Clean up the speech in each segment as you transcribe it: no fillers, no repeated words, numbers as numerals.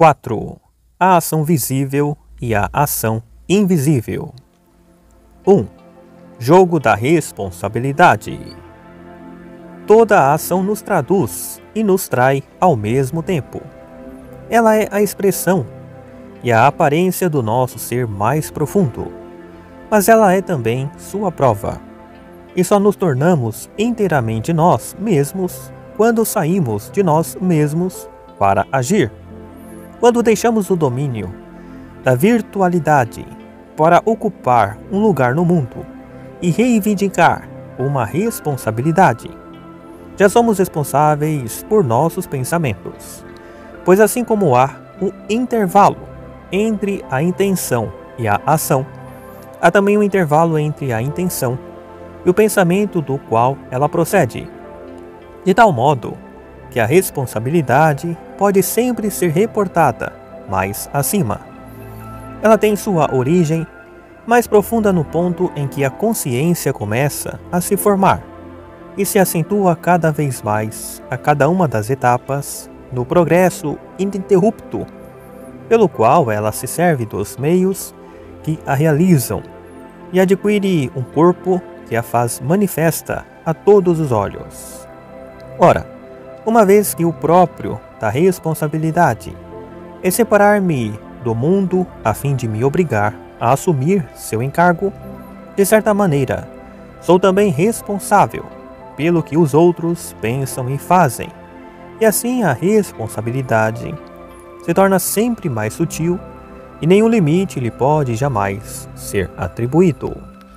4. A ação visível e a ação invisível. 1. Jogo da responsabilidade. Toda a ação nos traduz e nos trai ao mesmo tempo. Ela é a expressão e a aparência do nosso ser mais profundo, mas ela é também sua prova. E só nos tornamos inteiramente nós mesmos quando saímos de nós mesmos para agir. Quando deixamos o domínio da virtualidade para ocupar um lugar no mundo e reivindicar uma responsabilidade, já somos responsáveis por nossos pensamentos, pois assim como há um intervalo entre a intenção e a ação, há também um intervalo entre a intenção e o pensamento do qual ela procede, de tal modo que a responsabilidade pode sempre ser reportada mais acima. Ela tem sua origem mais profunda no ponto em que a consciência começa a se formar e se acentua cada vez mais a cada uma das etapas no progresso ininterrupto, pelo qual ela se serve dos meios que a realizam e adquire um corpo que a faz manifesta a todos os olhos. Ora, uma vez que o próprio da responsabilidade é separar-me do mundo a fim de me obrigar a assumir seu encargo, de certa maneira, sou também responsável pelo que os outros pensam e fazem, e assim a responsabilidade se torna sempre mais sutil e nenhum limite lhe pode jamais ser atribuído.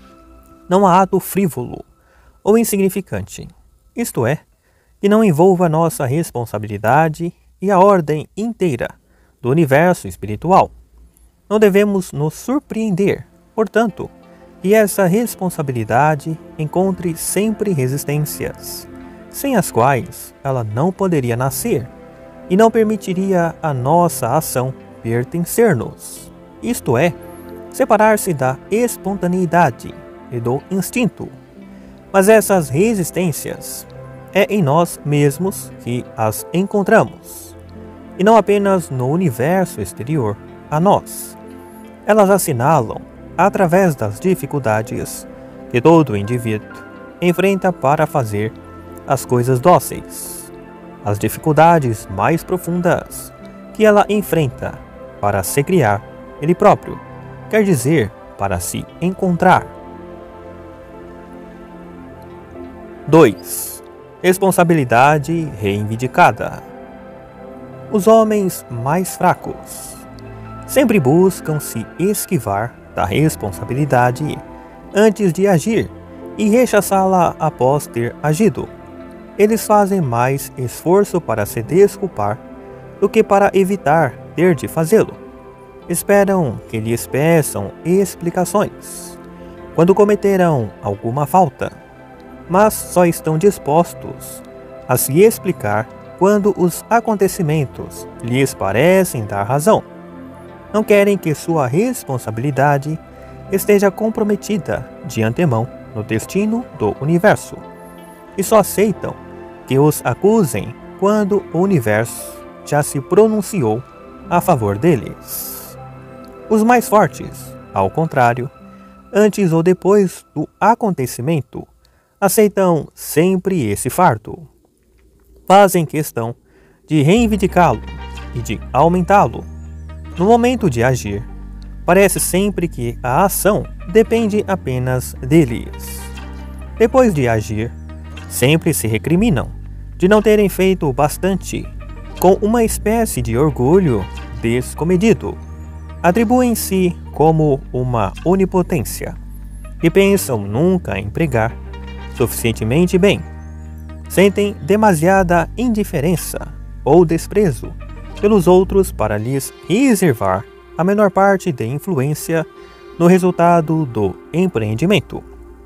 Não há ato frívolo ou insignificante, isto é, que não envolva nossa responsabilidade e a ordem inteira do universo espiritual. Não devemos nos surpreender, portanto, que essa responsabilidade encontre sempre resistências, sem as quais ela não poderia nascer e não permitiria a nossa ação pertencer-nos, isto é, separar-se da espontaneidade e do instinto. Mas essas resistências é em nós mesmos que as encontramos, e não apenas no universo exterior a nós. Elas assinalam através das dificuldades que todo indivíduo enfrenta para fazer as coisas dóceis, as dificuldades mais profundas que ela enfrenta para se criar ele próprio, quer dizer, para se encontrar. 2. Responsabilidade reivindicada. Os homens mais fracos sempre buscam se esquivar da responsabilidade antes de agir e rechaçá-la após ter agido. Eles fazem mais esforço para se desculpar do que para evitar ter de fazê-lo. Esperam que lhes peçam explicações quando cometerão alguma falta, mas só estão dispostos a se explicar quando os acontecimentos lhes parecem dar razão. Não querem que sua responsabilidade esteja comprometida de antemão no destino do universo, e só aceitam que os acusem quando o universo já se pronunciou a favor deles. Os mais fortes, ao contrário, antes ou depois do acontecimento, aceitam sempre esse fardo. Fazem questão de reivindicá-lo e de aumentá-lo. No momento de agir, parece sempre que a ação depende apenas deles. Depois de agir, sempre se recriminam de não terem feito bastante, com uma espécie de orgulho descomedido. Atribuem-se como uma onipotência e pensam nunca empregar suficientemente bem. Sentem demasiada indiferença ou desprezo pelos outros para lhes reservar a menor parte de influência no resultado do empreendimento.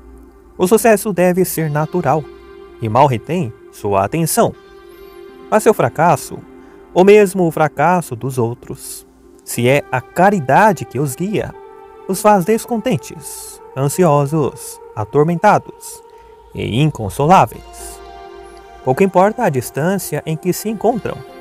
O sucesso deve ser natural e mal retém sua atenção. Mas seu fracasso, ou mesmo o fracasso dos outros, se é a caridade que os guia, os faz descontentes, ansiosos, atormentados e inconsoláveis. Pouco importa a distância em que se encontram,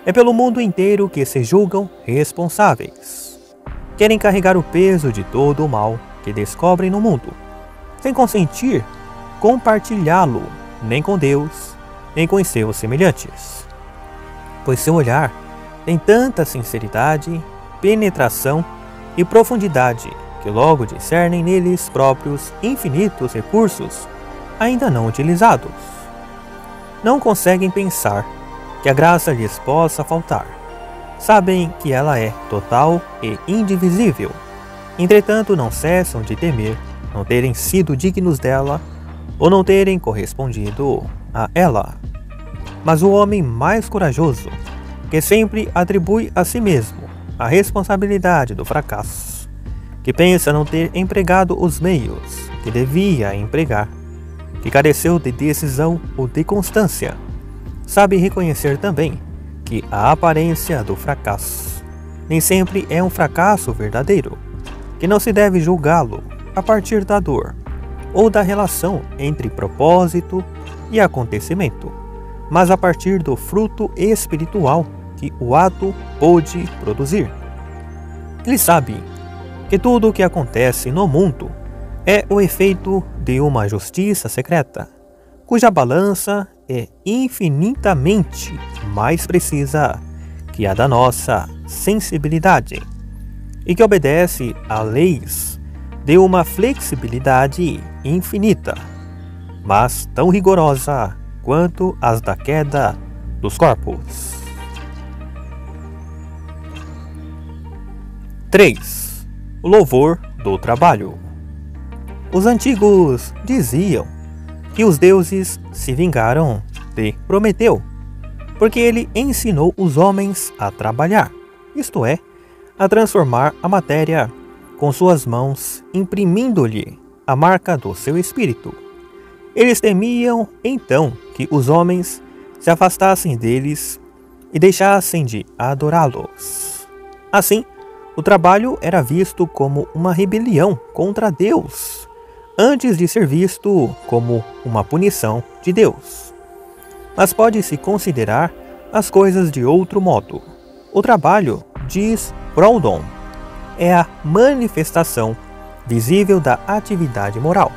É pelo mundo inteiro que se julgam responsáveis. Querem carregar o peso de todo o mal que descobrem no mundo, sem consentir compartilhá-lo nem com Deus, nem com os seus semelhantes. Pois seu olhar tem tanta sinceridade, penetração e profundidade que logo discernem neles próprios infinitos recursos ainda não utilizados. Não conseguem pensar que a graça lhes possa faltar. Sabem que ela é total e indivisível. Entretanto, não cessam de temer não terem sido dignos dela ou não terem correspondido a ela. Mas o homem mais corajoso, que sempre atribui a si mesmo a responsabilidade do fracasso, que pensa não ter empregado os meios que devia empregar, que careceu de decisão ou de constância, sabe reconhecer também que a aparência do fracasso nem sempre é um fracasso verdadeiro, que não se deve julgá-lo a partir da dor ou da relação entre propósito e acontecimento, mas a partir do fruto espiritual que o ato pôde produzir. Ele sabe que tudo o que acontece no mundo é o efeito de uma justiça secreta, cuja balança é infinitamente mais precisa que a da nossa sensibilidade, e que obedece a leis de uma flexibilidade infinita, mas tão rigorosa quanto as da queda dos corpos. 3. O louvor do trabalho. Os antigos diziam que os deuses se vingaram de Prometeu, porque ele ensinou os homens a trabalhar, isto é, a transformar a matéria com suas mãos, imprimindo-lhe a marca do seu espírito. Eles temiam, então, que os homens se afastassem deles e deixassem de adorá-los. Assim, o trabalho era visto como uma rebelião contra Deus, antes de ser visto como uma punição de Deus. Mas pode-se considerar as coisas de outro modo. O trabalho, diz Proudhon, é a manifestação visível da atividade moral.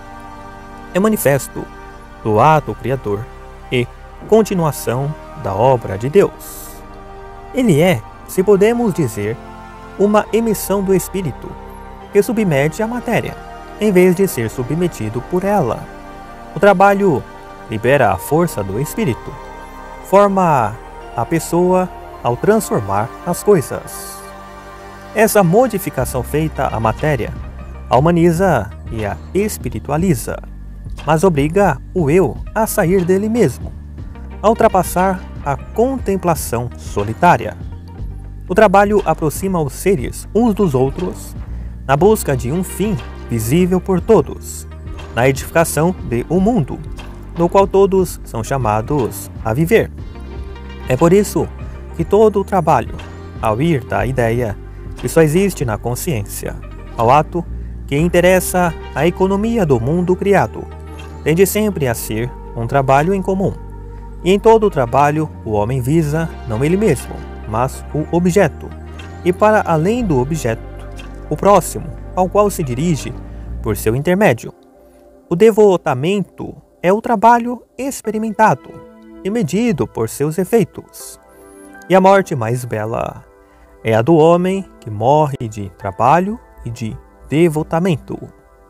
É manifesto do ato criador e continuação da obra de Deus. Ele é, se podemos dizer, uma emissão do espírito que submete a matéria, em vez de ser submetido por ela. O trabalho libera a força do espírito, forma a pessoa ao transformar as coisas. Essa modificação feita à matéria a humaniza e a espiritualiza, mas obriga o eu a sair dele mesmo, a ultrapassar a contemplação solitária. O trabalho aproxima os seres uns dos outros na busca de um fim visível por todos, na edificação de um mundo, no qual todos são chamados a viver. É por isso que todo o trabalho, ao ir da ideia que só existe na consciência, ao ato que interessa a economia do mundo criado, tende sempre a ser um trabalho em comum. E em todo o trabalho, o homem visa não ele mesmo, mas o objeto, e para além do objeto, o próximo, ao qual se dirige por seu intermédio. O devotamento é o trabalho experimentado e medido por seus efeitos. E a morte mais bela é a do homem que morre de trabalho e de devotamento.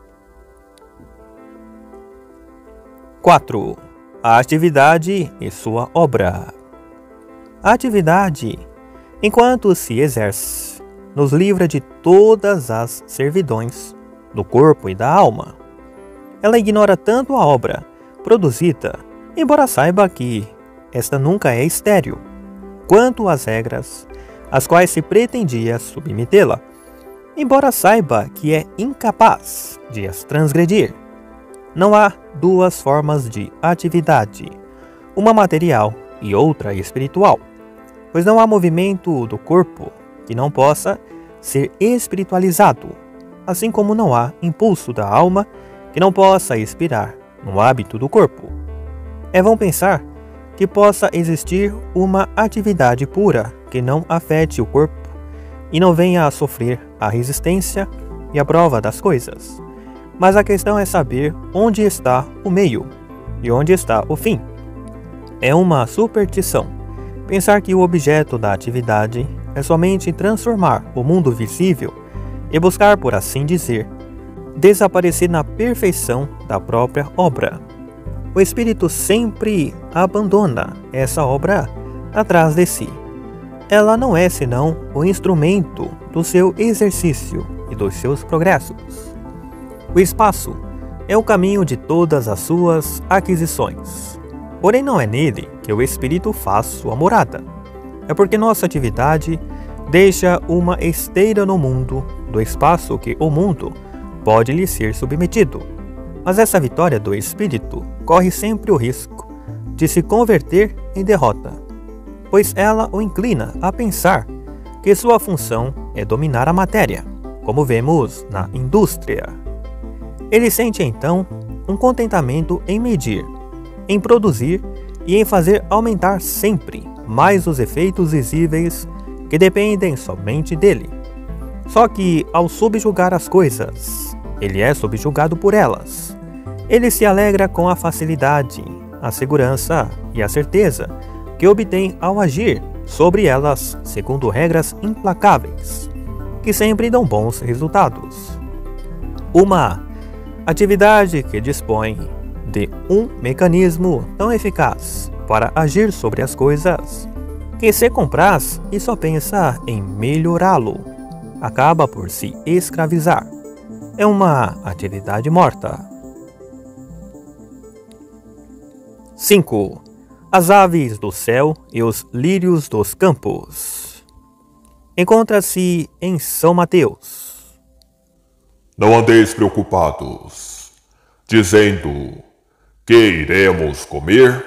4. A atividade e sua obra. A atividade, enquanto se exerce, nos livra de todas as servidões do corpo e da alma. Ela ignora tanto a obra produzida, embora saiba que esta nunca é estéril, quanto as regras às quais se pretendia submetê-la, embora saiba que é incapaz de as transgredir. Não há duas formas de atividade, uma material e outra espiritual, pois não há movimento do corpo que não possa ser espiritualizado, assim como não há impulso da alma que não possa expirar no hábito do corpo. É vão pensar que possa existir uma atividade pura que não afete o corpo e não venha a sofrer a resistência e a prova das coisas. Mas a questão é saber onde está o meio e onde está o fim. É uma superstição pensar que o objeto da atividade é somente transformar o mundo visível e buscar, por assim dizer, desaparecer na perfeição da própria obra. O espírito sempre abandona essa obra atrás de si. Ela não é senão o instrumento do seu exercício e dos seus progressos. O espaço é o caminho de todas as suas aquisições. Porém, não é nele que o espírito faz sua morada. É porque nossa atividade deixa uma esteira no mundo do espaço que o mundo pode lhe ser submetido. Mas essa vitória do espírito corre sempre o risco de se converter em derrota, pois ela o inclina a pensar que sua função é dominar a matéria, como vemos na indústria. Ele sente então um contentamento em medir, em produzir e em fazer aumentar sempre mais os efeitos visíveis que dependem somente dele. Só que, ao subjugar as coisas, ele é subjugado por elas. Ele se alegra com a facilidade, a segurança e a certeza que obtém ao agir sobre elas segundo regras implacáveis, que sempre dão bons resultados. Uma atividade que dispõe de um mecanismo tão eficaz para agir sobre as coisas que se compraz e só pensa em melhorá-lo, acaba por se escravizar. É uma atividade morta. 5. As aves do céu e os lírios dos campos. Encontra-se em São Mateus. Não andeis preocupados, dizendo: que iremos comer?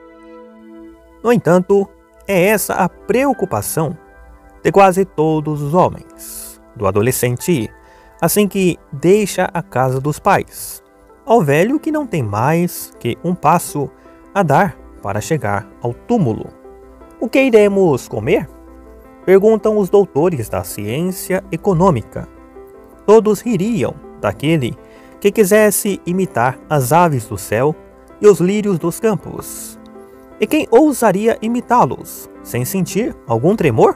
No entanto, é essa a preocupação de quase todos os homens, do adolescente assim que deixa a casa dos pais, ao velho que não tem mais que um passo a dar para chegar ao túmulo. O que iremos comer? Perguntam os doutores da ciência econômica. Todos ririam daquele que quisesse imitar as aves do céu e os lírios dos campos. E quem ousaria imitá-los sem sentir algum tremor?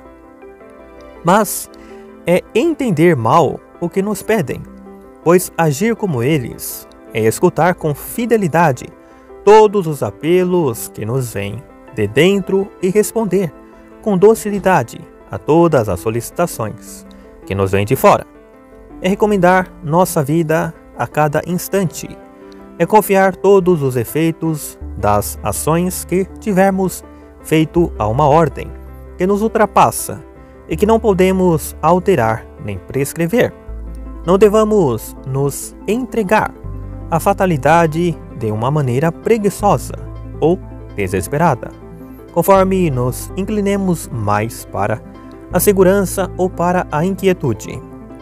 Mas é entender mal o que nos pedem, pois agir como eles é escutar com fidelidade todos os apelos que nos vêm de dentro e responder com docilidade a todas as solicitações que nos vêm de fora. É recomendar nossa vida a cada instante. É confiar todos os efeitos das ações que tivermos feito a uma ordem que nos ultrapassa e que não podemos alterar nem prescrever. Não devamos nos entregar à fatalidade de uma maneira preguiçosa ou desesperada, conforme nos inclinemos mais para a segurança ou para a inquietude.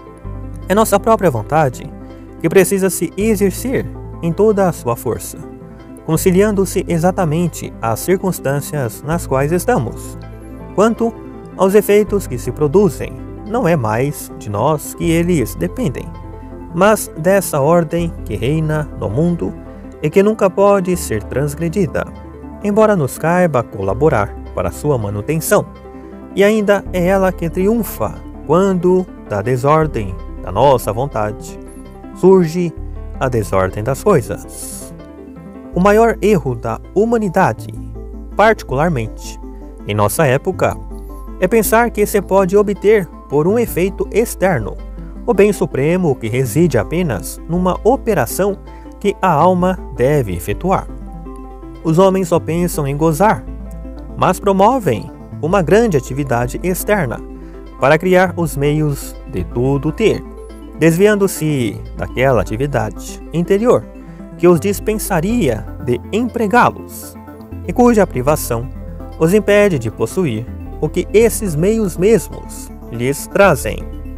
É nossa própria vontade que precisa se exercer em toda a sua força, conciliando-se exatamente às circunstâncias nas quais estamos. Quanto aos efeitos que se produzem, não é mais de nós que eles dependem, mas dessa ordem que reina no mundo e que nunca pode ser transgredida, embora nos caiba colaborar para sua manutenção. E ainda é ela que triunfa quando, da desordem da nossa vontade, surge a desordem das coisas. O maior erro da humanidade, particularmente em nossa época, é pensar que se pode obter por um efeito externo o bem supremo que reside apenas numa operação que a alma deve efetuar. Os homens só pensam em gozar, mas promovem uma grande atividade externa para criar os meios de tudo ter, desviando-se daquela atividade interior que os dispensaria de empregá-los e cuja privação os impede de possuir o que esses meios mesmos lhes trazem.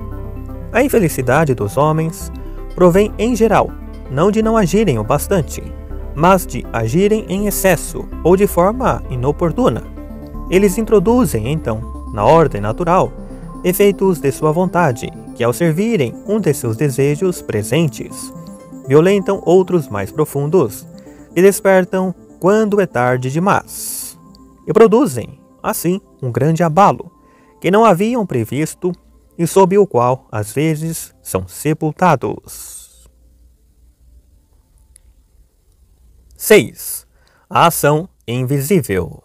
A infelicidade dos homens provém, em geral, não de não agirem o bastante, mas de agirem em excesso ou de forma inoportuna. Eles introduzem, então, na ordem natural, efeitos de sua vontade, que ao servirem um de seus desejos presentes, violentam outros mais profundos e despertam quando é tarde demais. E produzem, assim, um grande abalo, que não haviam previsto e sob o qual, às vezes, são sepultados. 6. A ação invisível.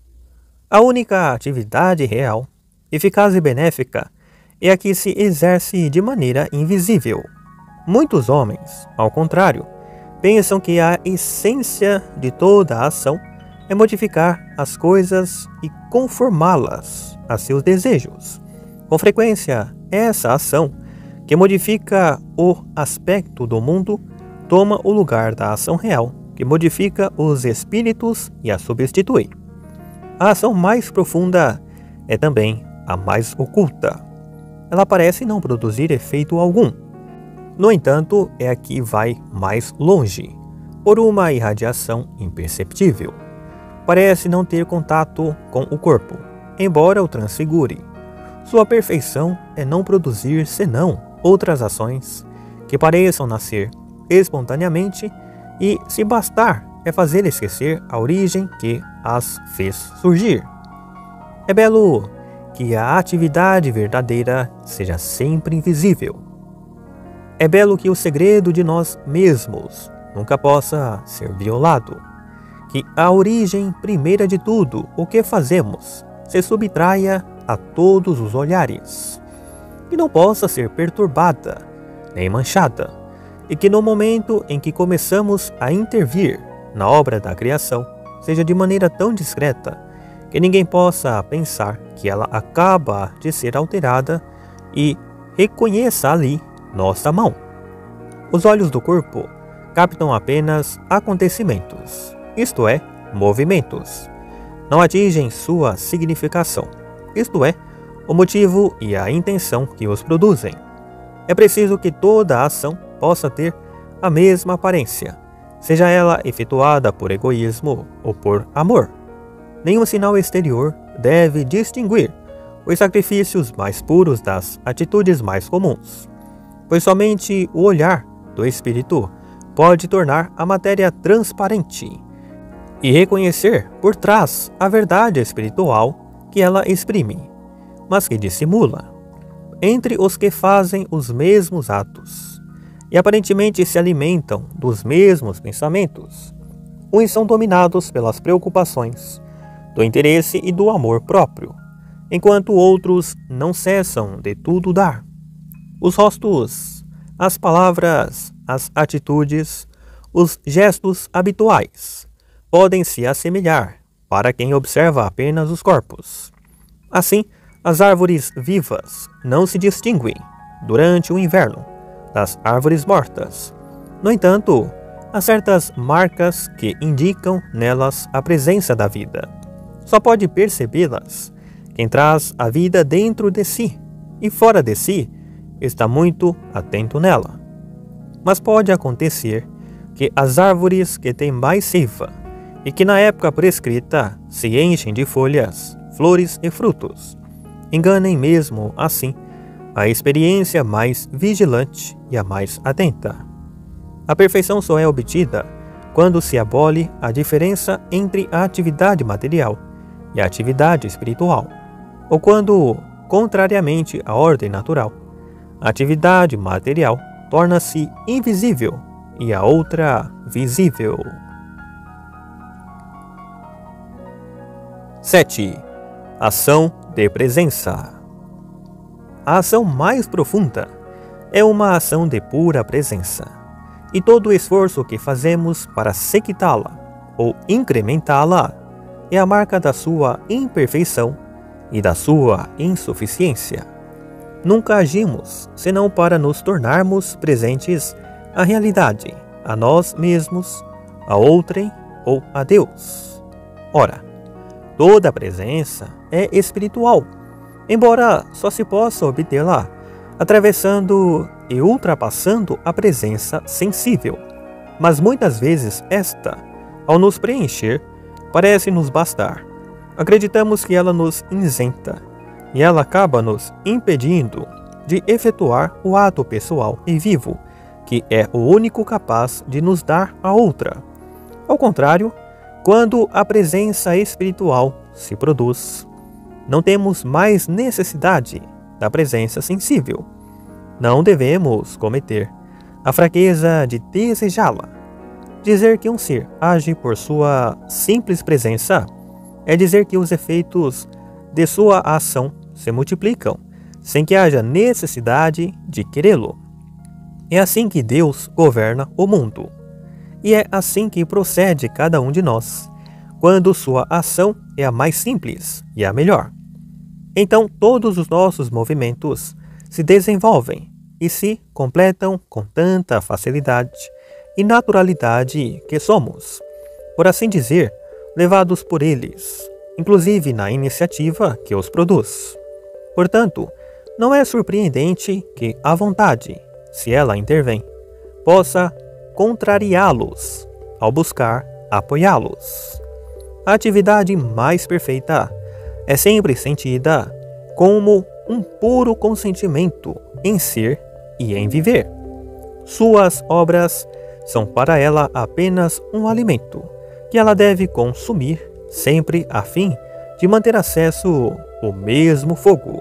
A única atividade real, eficaz e benéfica é a que se exerce de maneira invisível. Muitos homens, ao contrário, pensam que a essência de toda a ação é modificar as coisas e conformá-las a seus desejos. Com frequência, essa ação, que modifica o aspecto do mundo, toma o lugar da ação real, que modifica os espíritos e a substitui. A ação mais profunda é também a mais oculta. Ela parece não produzir efeito algum. No entanto, é a que vai mais longe, por uma irradiação imperceptível. Parece não ter contato com o corpo, embora o transfigure. Sua perfeição é não produzir senão outras ações que pareçam nascer espontaneamente e, se bastar, é fazer esquecer a origem que as fez surgir. É belo que a atividade verdadeira seja sempre invisível. É belo que o segredo de nós mesmos nunca possa ser violado, que a origem primeira de tudo o que fazemos se subtraia a todos os olhares, que não possa ser perturbada nem manchada, e que no momento em que começamos a intervir na obra da criação, seja de maneira tão discreta que ninguém possa pensar que ela acaba de ser alterada e reconheça ali nossa mão. Os olhos do corpo captam apenas acontecimentos, isto é, movimentos. Não atingem sua significação, isto é, o motivo e a intenção que os produzem. É preciso que toda a ação possa ter a mesma aparência, seja ela efetuada por egoísmo ou por amor. Nenhum sinal exterior deve distinguir os sacrifícios mais puros das atitudes mais comuns, pois somente o olhar do espírito pode tornar a matéria transparente e reconhecer por trás a verdade espiritual que ela exprime, mas que dissimula. Entre os que fazem os mesmos atos e aparentemente se alimentam dos mesmos pensamentos, uns são dominados pelas preocupações, do interesse e do amor próprio, enquanto outros não cessam de tudo dar. Os rostos, as palavras, as atitudes, os gestos habituais podem se assemelhar para quem observa apenas os corpos. Assim, as árvores vivas não se distinguem, durante o inverno, das árvores mortas. No entanto, há certas marcas que indicam nelas a presença da vida. Só pode percebê-las quem traz a vida dentro de si e fora de si está muito atento nela. Mas pode acontecer que as árvores que têm mais seiva e que na época prescrita se enchem de folhas, flores e frutos, enganem mesmo assim a experiência mais vigilante e a mais atenta. A perfeição só é obtida quando se abole a diferença entre a atividade material e a atividade espiritual, ou quando, contrariamente à ordem natural, a atividade material torna-se invisível e a outra visível. 7. Ação de presença. A ação mais profunda é uma ação de pura presença, e todo o esforço que fazemos para sequitá-la ou incrementá-la é a marca da sua imperfeição e da sua insuficiência. Nunca agimos senão para nos tornarmos presentes à realidade, a nós mesmos, a outrem ou a Deus. Ora, toda presença é espiritual, embora só se possa obtê-la atravessando e ultrapassando a presença sensível. Mas muitas vezes esta, ao nos preencher, parece nos bastar. Acreditamos que ela nos isenta, e ela acaba nos impedindo de efetuar o ato pessoal e vivo, que é o único capaz de nos dar a outra. Ao contrário, quando a presença espiritual se produz, não temos mais necessidade da presença sensível. Não devemos cometer a fraqueza de desejá-la. Dizer que um ser age por sua simples presença é dizer que os efeitos de sua ação se multiplicam, sem que haja necessidade de querê-lo. É assim que Deus governa o mundo. E é assim que procede cada um de nós, quando sua ação é a mais simples e a melhor. Então todos os nossos movimentos se desenvolvem e se completam com tanta facilidade e naturalidade que somos, por assim dizer, levados por eles, inclusive na iniciativa que os produz. Portanto, não é surpreendente que a vontade, se ela intervém, possa contrariá-los ao buscar apoiá-los. A atividade mais perfeita é sempre sentida como um puro consentimento em ser e em viver. Suas obras são para ela apenas um alimento que ela deve consumir sempre a fim de manter acesso ao mesmo fogo.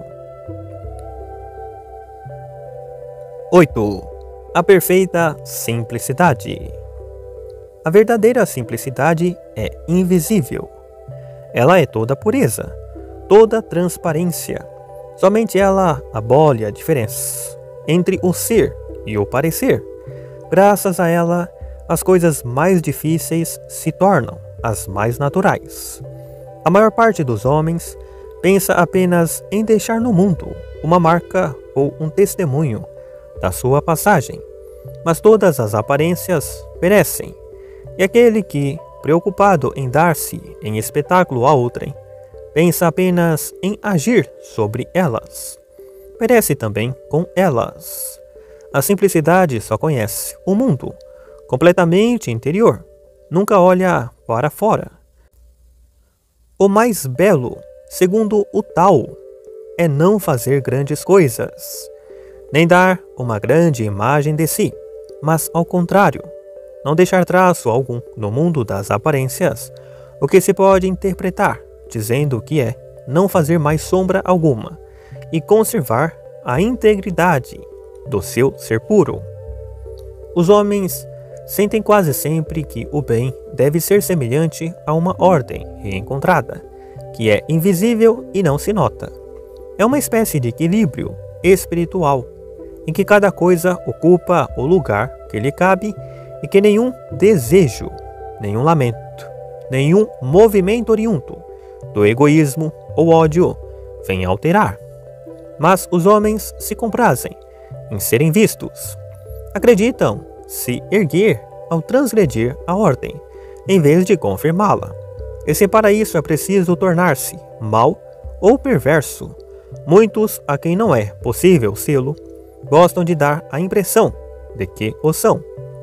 8. A perfeita simplicidade. A verdadeira simplicidade é invisível. Ela é toda pureza, toda transparência. Somente ela abole a diferença entre o ser e o parecer. Graças a ela, as coisas mais difíceis se tornam as mais naturais. A maior parte dos homens pensa apenas em deixar no mundo uma marca ou um testemunho da sua passagem, mas todas as aparências perecem, e aquele que, preocupado em dar-se em espetáculo a outrem, pensa apenas em agir sobre elas, perece também com elas. A simplicidade só conhece o mundo completamente interior, nunca olha para fora. O mais belo, segundo o Tao, é não fazer grandes coisas, nem dar uma grande imagem de si, mas ao contrário, não deixar traço algum no mundo das aparências, o que se pode interpretar, dizendo que é não fazer mais sombra alguma e conservar a integridade do seu ser puro. Os homens sentem quase sempre que o bem deve ser semelhante a uma ordem reencontrada, que é invisível e não se nota. É uma espécie de equilíbrio espiritual, em que cada coisa ocupa o lugar que lhe cabe e que nenhum desejo, nenhum lamento, nenhum movimento oriundo do egoísmo ou ódio vem alterar. Mas os homens se comprazem em serem vistos. Acreditam se erguer ao transgredir a ordem, em vez de confirmá-la. E se para isso é preciso tornar-se mau ou perverso, muitos a quem não é possível sê-lo, gostam de dar a impressão de que o são.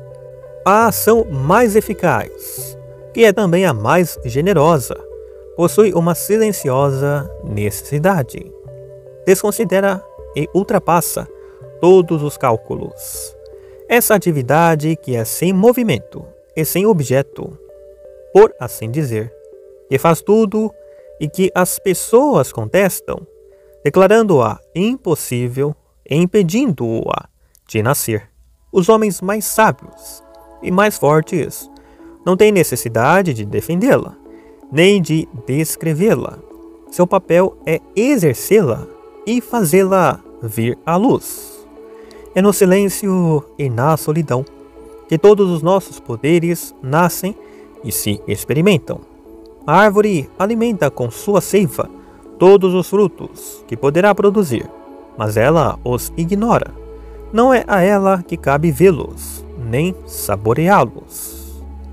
A ação mais eficaz, que é também a mais generosa, possui uma silenciosa necessidade. Desconsidera e ultrapassa todos os cálculos. Essa atividade que é sem movimento e sem objeto, por assim dizer, que faz tudo e que as pessoas contestam, declarando-a impossível e impedindo-a de nascer. Os homens mais sábios e mais fortes não têm necessidade de defendê-la, nem de descrevê-la. Seu papel é exercê-la e fazê-la vir à luz. É no silêncio e na solidão que todos os nossos poderes nascem e se experimentam. A árvore alimenta com sua seiva todos os frutos que poderá produzir, mas ela os ignora. Não é a ela que cabe vê-los, nem saboreá-los.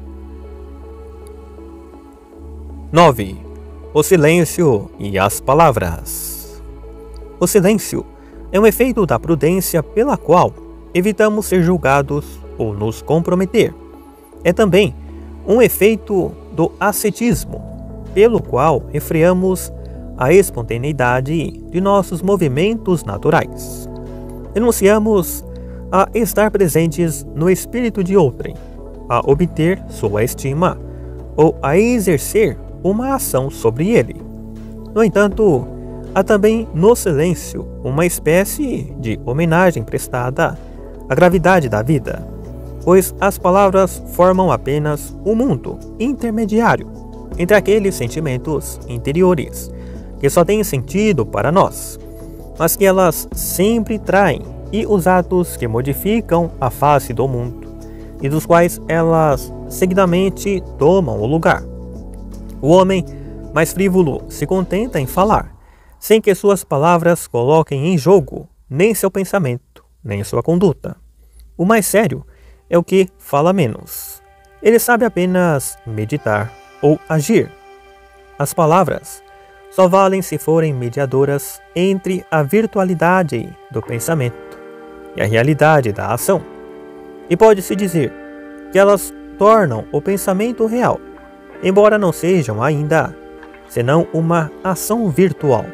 9. O silêncio e as palavras. O silêncio é um efeito da prudência pela qual evitamos ser julgados ou nos comprometer. é também um efeito do ascetismo, pelo qual refreamos a espontaneidade de nossos movimentos naturais. Renunciamos a estar presentes no espírito de outrem, a obter sua estima ou a exercer uma ação sobre ele. No entanto, há também no silêncio uma espécie de homenagem prestada à gravidade da vida, pois as palavras formam apenas um mundo intermediário entre aqueles sentimentos interiores que só têm sentido para nós, mas que elas sempre traem, e os atos que modificam a face do mundo, e dos quais elas seguidamente tomam o lugar. O homem mais frívolo se contenta em falar, sem que suas palavras coloquem em jogo nem seu pensamento, nem sua conduta. O mais sério é o que fala menos. Ele sabe apenas meditar ou agir. As palavras só valem se forem mediadoras entre a virtualidade do pensamento e a realidade da ação. E pode-se dizer que elas tornam o pensamento real, embora não sejam ainda senão uma ação virtual.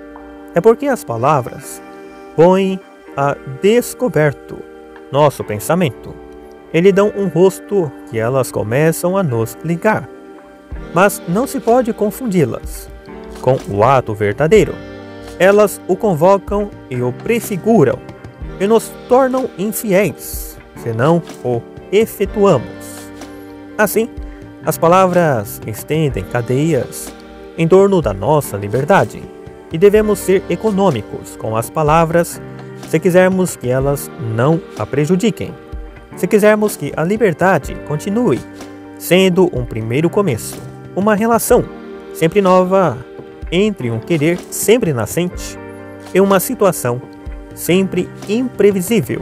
É porque as palavras põem a descoberto nosso pensamento e lhe dão um rosto que elas começam a nos ligar. Mas não se pode confundi-las com o ato verdadeiro. Elas o convocam e o prefiguram e nos tornam infiéis, se não o efetuamos. Assim, as palavras estendem cadeias em torno da nossa liberdade, e devemos ser econômicos com as palavras se quisermos que elas não a prejudiquem, se quisermos que a liberdade continue sendo um primeiro começo, uma relação sempre nova entre um querer sempre nascente e uma situação sempre imprevisível.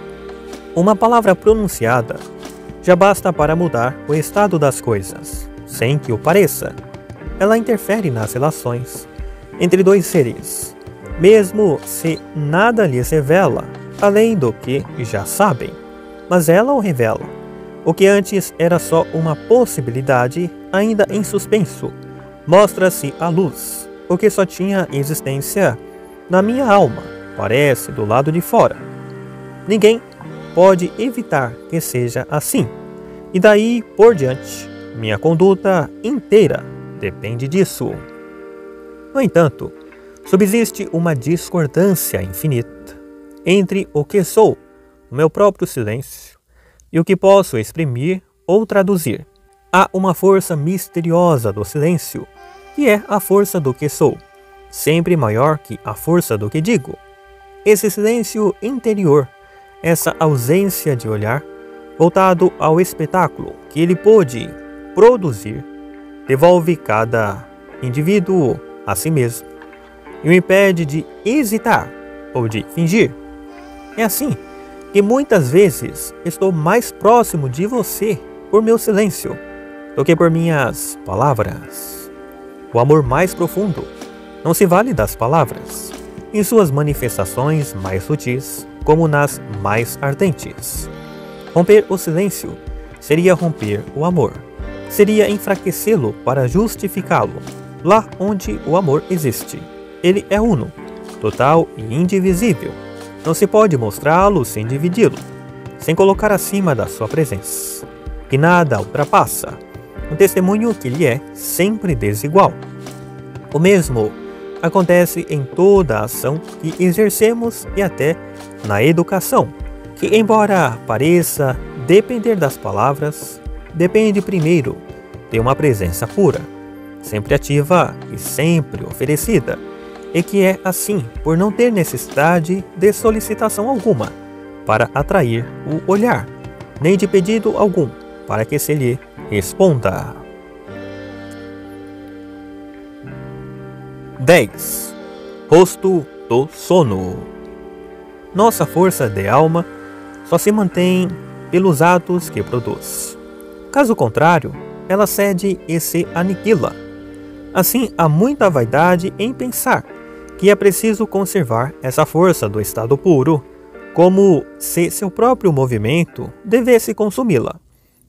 Uma palavra pronunciada já basta para mudar o estado das coisas, sem que o pareça. Ela interfere nas relações entre dois seres, mesmo se nada lhes revela além do que já sabem, mas ela o revela. O que antes era só uma possibilidade, ainda em suspenso, mostra-se à luz. O que só tinha existência na minha alma parece do lado de fora. Ninguém pode evitar que seja assim, e daí por diante, minha conduta inteira depende disso. No entanto, subsiste uma discordância infinita entre o que sou, o meu próprio silêncio, e o que posso exprimir ou traduzir. Há uma força misteriosa do silêncio, que é a força do que sou, sempre maior que a força do que digo. Esse silêncio interior, essa ausência de olhar, voltado ao espetáculo que ele pôde produzir, devolve cada indivíduo a si mesmo e o impede de hesitar ou de fingir. É assim que muitas vezes estou mais próximo de você por meu silêncio do que por minhas palavras. O amor mais profundo não se vale das palavras, em suas manifestações mais sutis como nas mais ardentes. Romper o silêncio seria romper o amor, seria enfraquecê-lo para justificá-lo. Lá onde o amor existe, ele é uno, total e indivisível. Não se pode mostrá-lo sem dividi-lo, sem colocar acima da sua presença, que nada ultrapassa, um testemunho que lhe é sempre desigual. O mesmo acontece em toda a ação que exercemos e até na educação, que, embora pareça depender das palavras, depende primeiro de uma presença pura, sempre ativa e sempre oferecida, e que é assim por não ter necessidade de solicitação alguma para atrair o olhar, nem de pedido algum para que se lhe responda. 10. Rosto do sono. Nossa força de alma só se mantém pelos atos que produz. Caso contrário, ela cede e se aniquila. Assim, há muita vaidade em pensar que é preciso conservar essa força do estado puro, como se seu próprio movimento devesse consumi-la.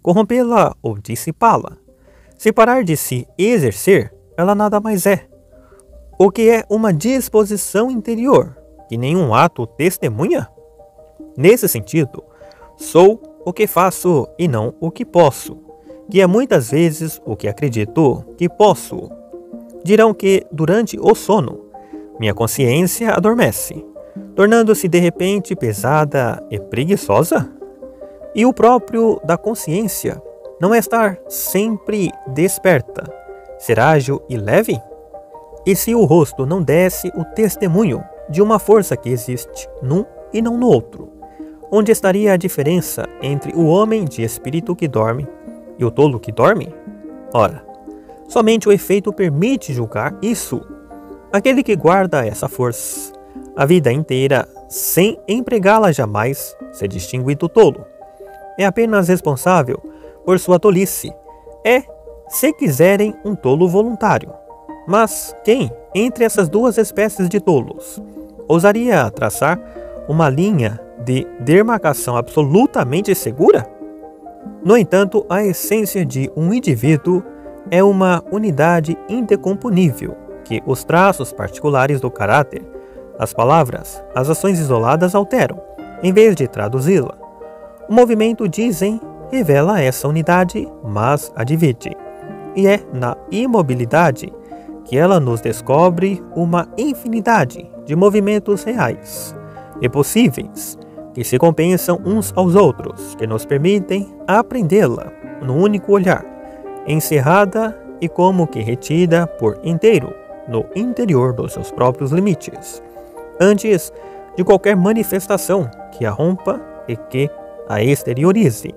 corrompê-la ou dissipá-la. Se parar de se exercer, ela nada mais é. O que é uma disposição interior, que nenhum ato testemunha? Nesse sentido, sou o que faço e não o que posso, que é muitas vezes o que acredito que posso. Dirão que, durante o sono, minha consciência adormece, tornando-se de repente pesada e preguiçosa? E o próprio da consciência não é estar sempre desperta, ser ágil e leve? E se o rosto não desse o testemunho de uma força que existe num e não no outro, onde estaria a diferença entre o homem de espírito que dorme e o tolo que dorme? Ora, somente o efeito permite julgar isso. Aquele que guarda essa força a vida inteira sem empregá-la jamais se distingue do tolo. É apenas responsável por sua tolice. É, se quiserem, um tolo voluntário. Mas quem, entre essas duas espécies de tolos, ousaria traçar uma linha de demarcação absolutamente segura? No entanto, a essência de um indivíduo é uma unidade indecomponível, que os traços particulares do caráter, as palavras, as ações isoladas alteram, em vez de traduzi-la. O movimento, dizem, revela essa unidade, mas a divide. E é na imobilidade que ela nos descobre uma infinidade de movimentos reais e possíveis, que se compensam uns aos outros, que nos permitem aprendê-la no único olhar, encerrada e como que retida por inteiro no interior dos seus próprios limites, antes de qualquer manifestação que a rompa e que a exteriorize.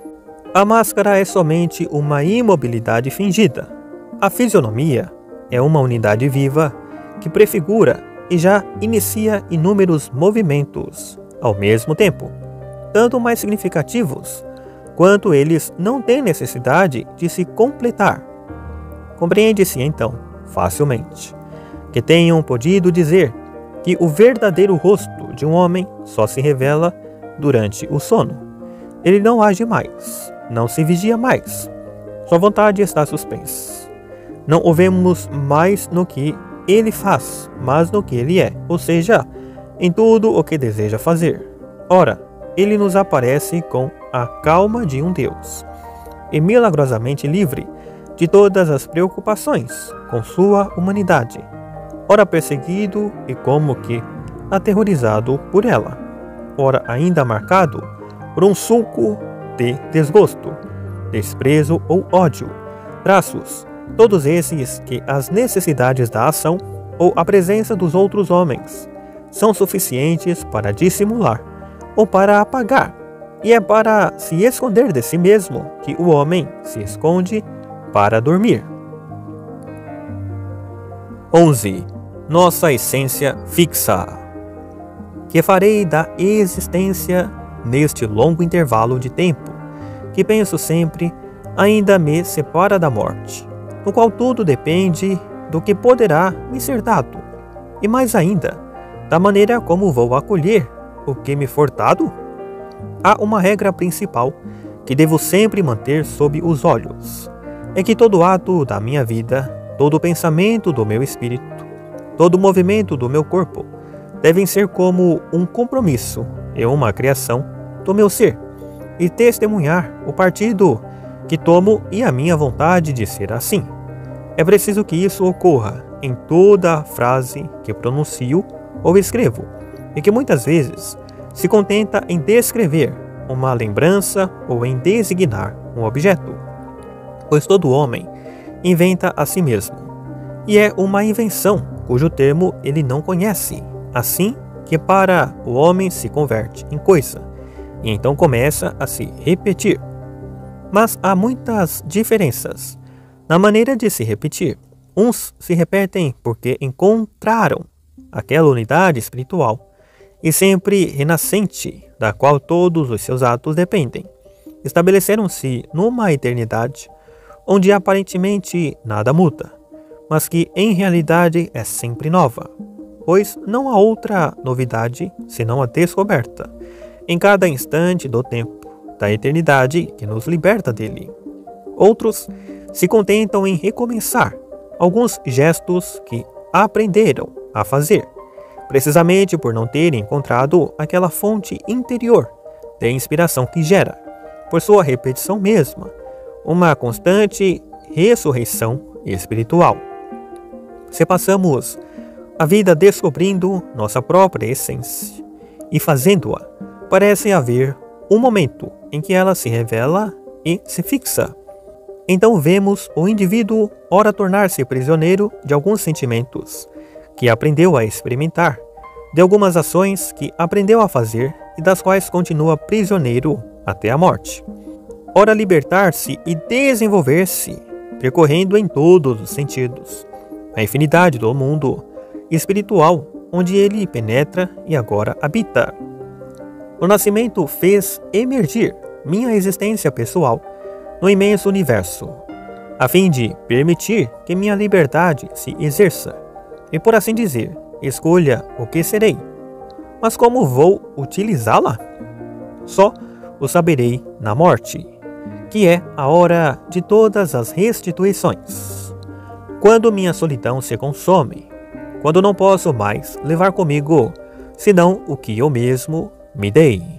A máscara é somente uma imobilidade fingida. A fisionomia é uma unidade viva que prefigura e já inicia inúmeros movimentos ao mesmo tempo, tanto mais significativos quanto eles não têm necessidade de se completar. Compreende-se então facilmente que tenham podido dizer que o verdadeiro rosto de um homem só se revela durante o sono. Ele não age mais, não se vigia mais. Sua vontade está suspensa. Não o vemos mais no que ele faz, mas no que ele é, ou seja, em tudo o que deseja fazer. Ora, ele nos aparece com a calma de um Deus, e milagrosamente livre de todas as preocupações com sua humanidade, ora perseguido e como que aterrorizado por ela, ora ainda marcado por um sulco de desgosto, desprezo ou ódio, traços, todos esses que as necessidades da ação ou a presença dos outros homens são suficientes para dissimular ou para apagar, e é para se esconder de si mesmo que o homem se esconde para dormir. 11. Nossa essência fixa. Que farei da existência neste longo intervalo de tempo, que penso sempre ainda me separa da morte, no qual tudo depende do que poderá me ser dado, e mais ainda, da maneira como vou acolher o que me for dado? Há uma regra principal que devo sempre manter sob os olhos, é que todo ato da minha vida, todo pensamento do meu espírito, todo movimento do meu corpo, devem ser como um compromisso e uma criação do meu ser, e testemunhar o partido que tomo e a minha vontade de ser assim. É preciso que isso ocorra em toda frase que pronuncio ou escrevo, e que muitas vezes se contenta em descrever uma lembrança ou em designar um objeto. Pois todo homem inventa a si mesmo, e é uma invenção cujo termo ele não conhece, assim que para o homem se converte em coisa, e então começa a se repetir. Mas há muitas diferenças na maneira de se repetir. Uns se repetem porque encontraram aquela unidade espiritual e sempre renascente, da qual todos os seus atos dependem. Estabeleceram-se numa eternidade onde aparentemente nada muda, mas que em realidade é sempre nova, pois não há outra novidade senão a descoberta, em cada instante do tempo, da eternidade que nos liberta dele. Outros se contentam em recomeçar alguns gestos que aprenderam a fazer, precisamente por não terem encontrado aquela fonte interior de inspiração que gera, por sua repetição mesma, uma constante ressurreição espiritual. Se passamos a vida descobrindo nossa própria essência e fazendo-a, parece haver um momento em que ela se revela e se fixa. Então vemos o indivíduo ora tornar-se prisioneiro de alguns sentimentos que aprendeu a experimentar, de algumas ações que aprendeu a fazer e das quais continua prisioneiro até a morte. Ora libertar-se e desenvolver-se, percorrendo em todos os sentidos a infinidade do mundo espiritual onde ele penetra e agora habita. O nascimento fez emergir minha existência pessoal no imenso universo, a fim de permitir que minha liberdade se exerça e, por assim dizer, escolha o que serei. Mas como vou utilizá-la? Só o saberei na morte, que é a hora de todas as restituições. Quando minha solidão se consome, quando não posso mais levar comigo senão o que eu mesmo me dei.